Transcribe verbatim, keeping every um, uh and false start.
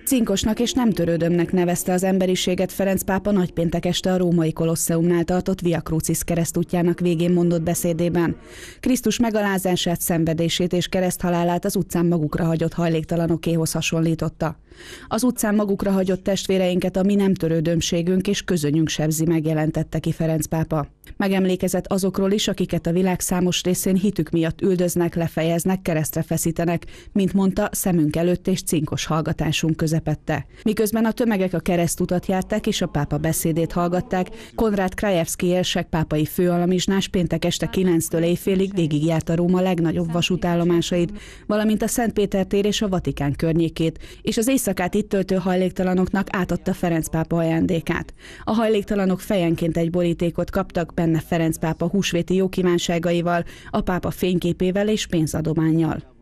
Cinkosnak és nem törődömnek nevezte az emberiséget Ferenc pápa nagypéntek este a római Kolosseumnál tartott Via Crucis keresztútjának végén mondott beszédében. Krisztus megalázását, szenvedését és kereszthalálát az utcán magukra hagyott hajléktalanokéhoz hasonlította. Az utcán magukra hagyott testvéreinket a mi nem törődömségünk és közönyünk sebzi, megjelentette ki Ferenc pápa. Megemlékezett azokról is, akiket a világ számos részén hitük miatt üldöznek, lefejeznek, keresztre feszítenek, mint mondta, szemünk előtt és cinkos hallgatásunk közepette. Miközben a tömegek a keresztutat járták és a pápa beszédét hallgatták, Konrád Krajewski érsek pápai főalamizsnás péntek este kilenctől éjfélig végigjárta Róma legnagyobb vasútállomásait, valamint a Szent Péter tér és a Vatikán környékét, és az éjszakát itt töltő hajléktalanoknak átadta Ferenc pápa ajándékát. A hajléktalanok fejenként egy borítékot kaptak, benne Ferenc pápa húsvéti jókívánságaival, a pápa fényképével és pénzadománnyal.